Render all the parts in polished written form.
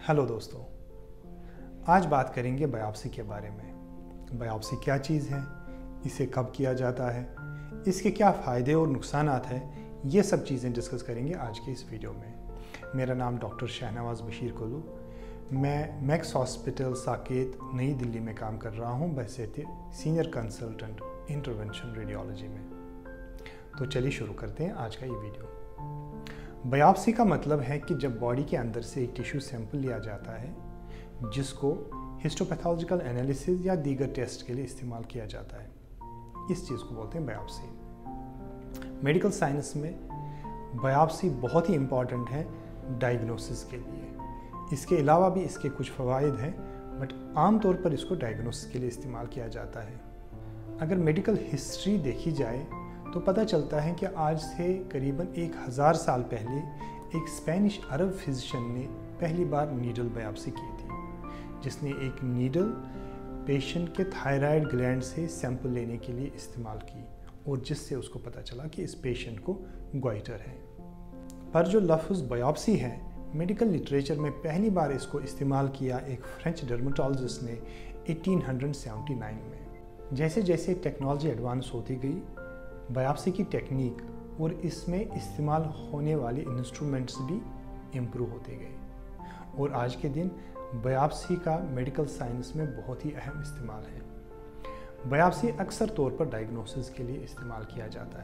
Hello दोस्तों, आज बात करेंगे बायोप्सी के बारे में। बायोप्सी क्या चीज़ है, इसे कब किया जाता है, इसके क्या फ़ायदे और नुकसानात हैं, ये सब चीज़ें डिस्कस करेंगे आज के इस वीडियो में। मेरा नाम डॉक्टर शहनवाज बशीर कोलू। मैं मैक्स हॉस्पिटल साकेत नई दिल्ली में काम कर रहा हूँ बहैसियत सीनियर कंसल्टेंट इंटरवेंशन रेडियोलॉजी में। तो चलिए शुरू करते हैं आज का ये वीडियो। बायोप्सी का मतलब है कि जब बॉडी के अंदर से एक टिश्यू सैंपल लिया जाता है जिसको हिस्टोपैथोलॉजिकल एनालिसिस या दीगर टेस्ट के लिए इस्तेमाल किया जाता है, इस चीज़ को बोलते हैं बायोप्सी। मेडिकल साइंस में बायोप्सी बहुत ही इम्पॉर्टेंट है डायग्नोसिस के लिए। इसके अलावा भी इसके कुछ फ़वाइद हैं, बट आमतौर पर इसको डायग्नोसिस के लिए इस्तेमाल किया जाता है। अगर मेडिकल हिस्ट्री देखी जाए तो पता चलता है कि आज से करीबन 1000 साल पहले एक स्पेनिश अरब फिजिशियन ने पहली बार नीडल बायोप्सी की थी, जिसने एक नीडल पेशेंट के थायराइड ग्लैंड से सैंपल लेने के लिए इस्तेमाल की और जिससे उसको पता चला कि इस पेशेंट को गोइटर है। पर जो लफ्ज़ बायोप्सी है, मेडिकल लिटरेचर में पहली बार इसको इस्तेमाल किया एक फ्रेंच डर्मेटोलॉजिस्ट ने 1879 में। जैसे जैसे टेक्नोलॉजी एडवांस होती गई, बायोप्सी की टेक्निक और इसमें इस्तेमाल होने वाले इंस्ट्रूमेंट्स भी इम्प्रूव होते गए और आज के दिन बायोप्सी का मेडिकल साइंस में बहुत ही अहम इस्तेमाल है। बायोप्सी अक्सर तौर पर डायग्नोसिस के लिए इस्तेमाल किया जाता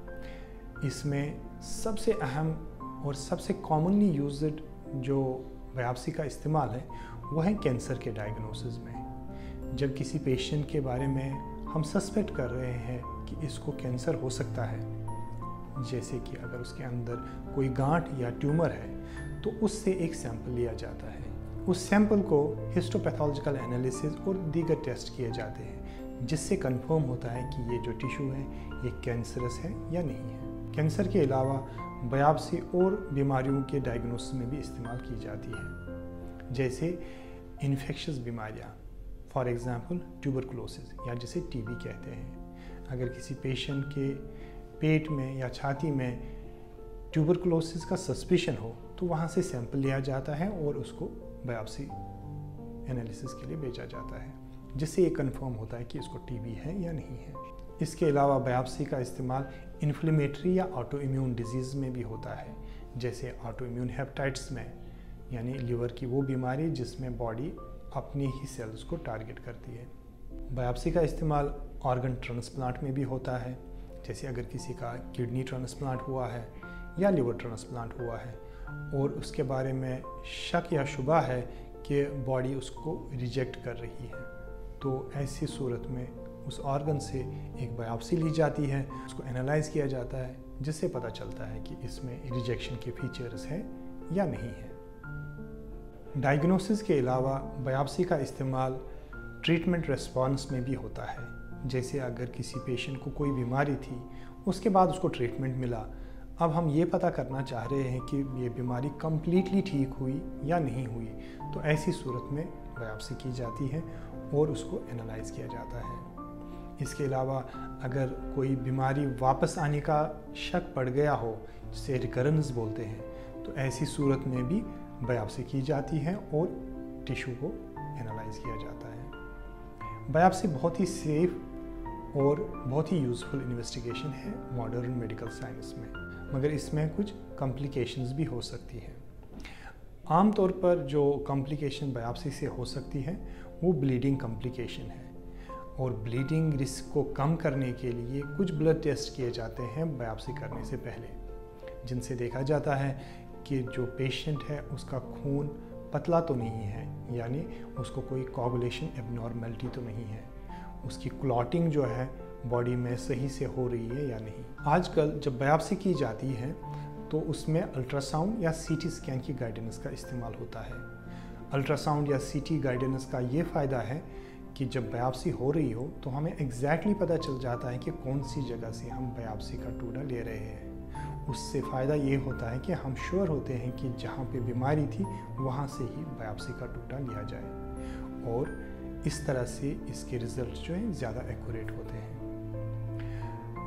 है। इसमें सबसे अहम और सबसे कॉमनली यूज्ड जो बायोप्सी का इस्तेमाल है वो है कैंसर के डायग्नोसिस में। जब किसी पेशेंट के बारे में हम सस्पेक्ट कर रहे हैं कि इसको कैंसर हो सकता है, जैसे कि अगर उसके अंदर कोई गांठ या ट्यूमर है, तो उससे एक सैंपल लिया जाता है। उस सैंपल को हिस्टोपैथोलॉजिकल एनालिसिस और दीगर टेस्ट किए जाते हैं, जिससे कंफर्म होता है कि ये जो टिश्यू है ये कैंसरस है या नहीं है। कैंसर के अलावा बायोप्सी और बीमारियों के डायग्नोसिस में भी इस्तेमाल की जाती है, जैसे इन्फेक्शियस बीमारियाँ, फॉर एग्ज़ाम्पल ट्यूबरकुलोसिस या जिसे टीबी कहते हैं। अगर किसी पेशेंट के पेट में या छाती में ट्यूबरकुलोसिस का सस्पिशन हो तो वहाँ से सैंपल लिया जाता है और उसको बायोप्सी एनालिसिस के लिए भेजा जाता है, जिससे ये कंफर्म होता है कि इसको टीबी है या नहीं है। इसके अलावा बायोप्सी का इस्तेमाल इन्फ्लेमेटरी या ऑटो इम्यून डिजीज़ में भी होता है, जैसे ऑटो इम्यून हेपेटाइटिस में, यानी लीवर की वो बीमारी जिसमें बॉडी अपनी ही सेल्स को टारगेट करती है। बायोप्सी का इस्तेमाल ऑर्गन ट्रांसप्लांट में भी होता है, जैसे अगर किसी का किडनी ट्रांसप्लांट हुआ है या लिवर ट्रांसप्लांट हुआ है और उसके बारे में शक या शुबा है कि बॉडी उसको रिजेक्ट कर रही है, तो ऐसी सूरत में उस ऑर्गन से एक बायोप्सी ली जाती है, उसको एनालाइज किया जाता है, जिससे पता चलता है कि इसमें रिजेक्शन के फीचर्स हैं या नहीं है। डायग्नोसिस के अलावा बायोप्सी का इस्तेमाल ट्रीटमेंट रिस्पॉन्स में भी होता है, जैसे अगर किसी पेशेंट को कोई बीमारी थी, उसके बाद उसको ट्रीटमेंट मिला, अब हम ये पता करना चाह रहे हैं कि ये बीमारी कम्प्लीटली ठीक हुई या नहीं हुई, तो ऐसी सूरत में बायोप्सी की जाती है और उसको एनालाइज किया जाता है। इसके अलावा अगर कोई बीमारी वापस आने का शक पड़ गया हो, जिसे रिकरेंस बोलते हैं, तो ऐसी सूरत में भी बायोप्सी की जाती है और टिश्यू को एनालाइज किया जाता है। बायोप्सी बहुत ही सेफ और बहुत ही यूज़फुल इन्वेस्टिगेशन है मॉडर्न मेडिकल साइंस में, मगर इसमें कुछ कॉम्प्लिकेशंस भी हो सकती हैं। आमतौर पर जो कॉम्प्लिकेशन बायोप्सी से हो सकती है वो ब्लीडिंग कॉम्प्लिकेशन है, और ब्लीडिंग रिस्क को कम करने के लिए कुछ ब्लड टेस्ट किए जाते हैं बायोप्सी करने से पहले, जिनसे देखा जाता है कि जो पेशेंट है उसका खून पतला तो नहीं है, यानी उसको कोई कोगुलेशन एबनॉर्मेलिटी तो नहीं है, उसकी क्लॉटिंग जो है बॉडी में सही से हो रही है या नहीं। आजकल जब बायोप्सी की जाती है तो उसमें अल्ट्रासाउंड या सीटी स्कैन की गाइडेंस का इस्तेमाल होता है। अल्ट्रासाउंड या सीटी गाइडेंस का ये फ़ायदा है कि जब बायोप्सी हो रही हो तो हमें एग्जैक्टली पता चल जाता है कि कौन सी जगह से हम बायोप्सी का टुकड़ा ले रहे हैं। उससे फ़ायदा ये होता है कि हम श्योर होते हैं कि जहाँ पे बीमारी थी वहाँ से ही बायोप्सी का टुकड़ा लिया जाए, और इस तरह से इसके रिज़ल्ट जो हैं ज़्यादा एक्यूरेट होते हैं।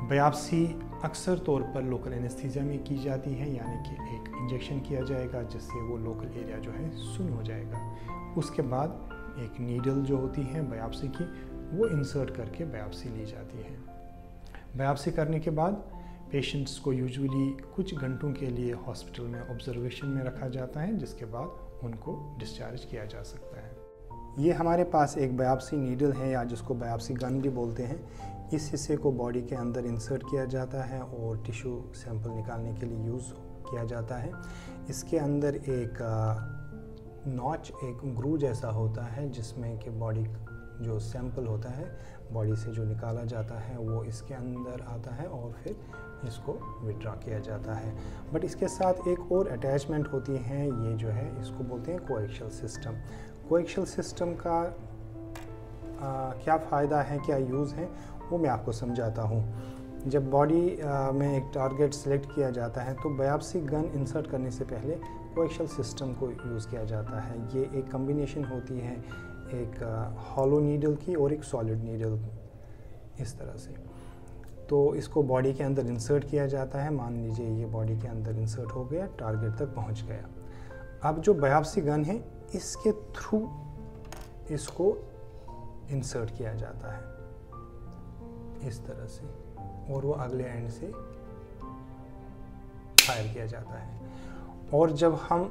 बायोप्सी अक्सर तौर पर लोकल एनेस्थीसिया में की जाती है, यानी कि एक इंजेक्शन किया जाएगा जिससे वो लोकल एरिया जो है सुन्न हो जाएगा। उसके बाद एक नीडल जो होती है बायोप्सी की, वो इंसर्ट करके बायोप्सी ली जाती है। बायोप्सी करने के बाद पेशेंट्स को यूजुअली कुछ घंटों के लिए हॉस्पिटल में ऑब्जर्वेशन में रखा जाता है, जिसके बाद उनको डिस्चार्ज किया जा सकता है। ये हमारे पास एक बायोप्सी नीडल है, या जिसको बायोप्सी गन भी बोलते हैं। इस हिस्से को बॉडी के अंदर इंसर्ट किया जाता है और टिश्यू सैंपल निकालने के लिए यूज़ किया जाता है। इसके अंदर एक नॉच, एक ग्रू जैसा होता है, जिसमें कि बॉडी जो सैंपल होता है बॉडी से जो निकाला जाता है वो इसके अंदर आता है और फिर इसको विड्रॉ किया जाता है। बट इसके साथ एक और अटैचमेंट होती है, ये जो है इसको बोलते हैं कोएक्शियल सिस्टम। कोएक्शियल सिस्टम का क्या फ़ायदा है, क्या यूज़ है, वो मैं आपको समझाता हूँ। जब बॉडी में एक टारगेट सेलेक्ट किया जाता है तो बायोप्सी गन इंसर्ट करने से पहले कोएक्शियल सिस्टम को यूज़ किया जाता है। ये एक कम्बिनेशन होती है एक हॉलो नीडल की और एक सॉलिड नीडल, इस तरह से। तो इसको बॉडी के अंदर इंसर्ट किया जाता है। मान लीजिए ये बॉडी के अंदर इंसर्ट हो गया, टारगेट तक पहुंच गया। अब जो बायोप्सी गन है इसके थ्रू इसको इंसर्ट किया जाता है इस तरह से, और वो अगले एंड से फायर किया जाता है। और जब हम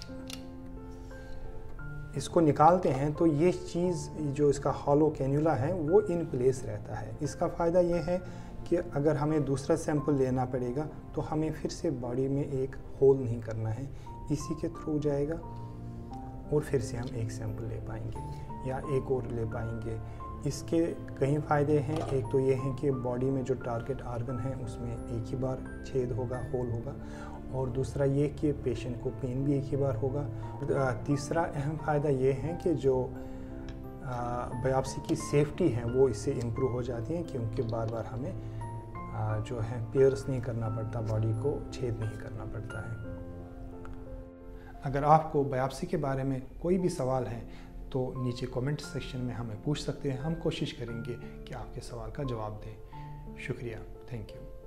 इसको निकालते हैं तो ये चीज़ जो इसका हॉलो कैन्यूला है वो इन प्लेस रहता है। इसका फ़ायदा ये है कि अगर हमें दूसरा सैंपल लेना पड़ेगा तो हमें फिर से बॉडी में एक होल नहीं करना है, इसी के थ्रू जाएगा और फिर से हम एक सैंपल ले पाएंगे या एक और ले पाएंगे। इसके कई फ़ायदे हैं। एक तो ये है कि बॉडी में जो टारगेट आर्गन है उसमें एक ही बार छेद होगा, होल होगा, और दूसरा ये कि पेशेंट को पेन भी एक ही बार होगा। तीसरा अहम फ़ायदा ये है कि जो बायोप्सी की सेफ्टी है वो इससे इम्प्रूव हो जाती है, क्योंकि बार बार हमें जो है पियर्स नहीं करना पड़ता, बॉडी को छेद नहीं करना पड़ता है। अगर आपको बायोप्सी के बारे में कोई भी सवाल है तो नीचे कमेंट सेक्शन में हमें पूछ सकते हैं। हम कोशिश करेंगे कि आपके सवाल का जवाब दें। शुक्रिया, थैंक यू।